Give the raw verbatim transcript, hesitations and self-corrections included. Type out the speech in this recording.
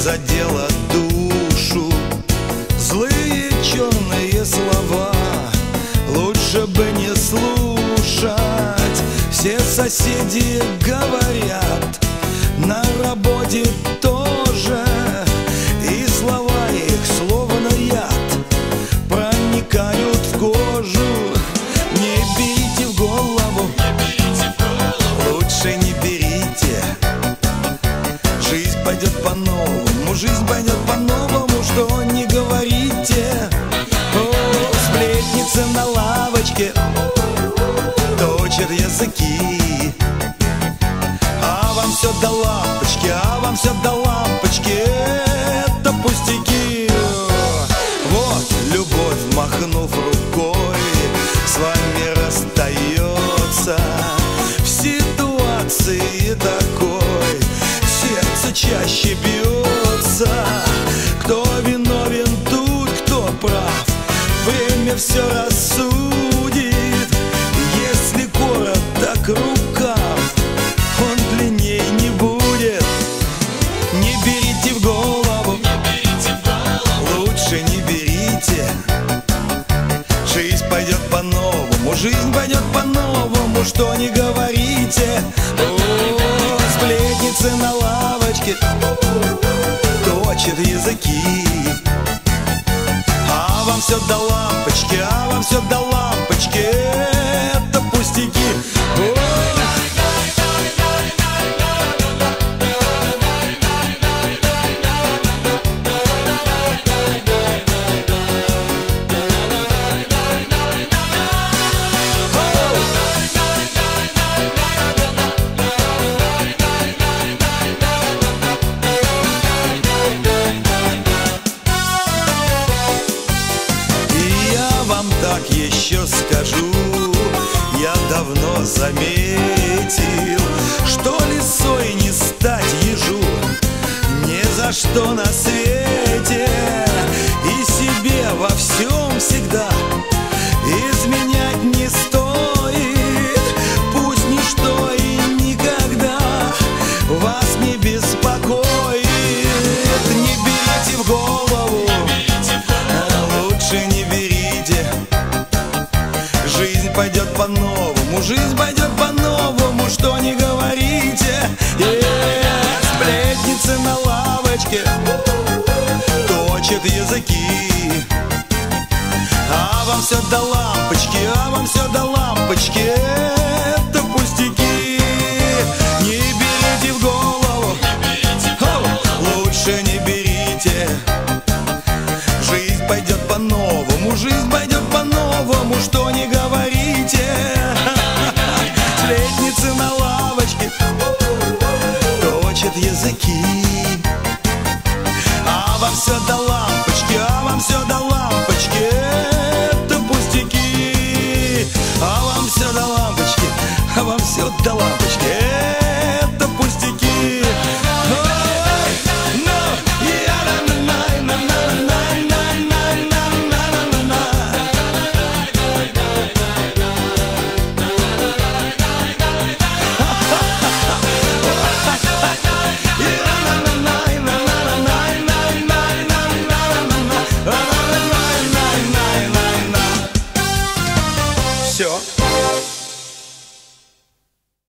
задело душу. Злые черные слова лучше бы не слушать. Все соседи говорят, на работе тоже, и слова их словно яд проникают в кожу. Не берите в голову, лучше не берите. Жизнь пойдет по-новому, жизнь пойдет по-новому, что не говорите. О, сплетницы на лавочке точат языки, а вам все до лампочки, а вам все до лампочки. Это пустяки. Вот любовь, махнув рукой, с вами расстается. В ситуации такой сердце чаще бьется. Кто виновен тут, кто прав, время все рассудит. Если короток рукав, он длинней не будет. Не берите в голову, лучше не берите. Жизнь пойдет по-новому, жизнь пойдет по-новому, что не говорите. О, сплетницы на лавочке точат языки, а вам все до лампочки, а вам все до лампочки. Это пустяки. О, так еще скажу, я давно заметил, что лисой не стать ежу ни за что на свете. И себе во всем всегда изменять не стоит. Пусть ничто и никогда вас не беспокоит. Не берите в голову, лучше не берите. Жизнь пойдет по-новому, жизнь пойдет по-новому, что не говорите. Э-э-э, сплетницы на лавочке точат языки, а вам все до лампочки, а вам все до лампочки. Это пустяки. Не берите в голову, лучше не берите. Жизнь пойдет по-новому, жизнь пойдет по-новому, что не говорите. Сплетницы на лавочке точат языки, а вам все до лампочки, а вам все до лампочки. Это пустяки. А вам все до лампочки, а вам все до лампочки.